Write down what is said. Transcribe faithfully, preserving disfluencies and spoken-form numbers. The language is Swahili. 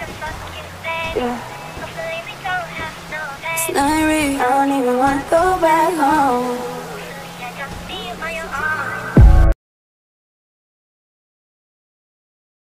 Yeah. It's not real. I don't even wanna go back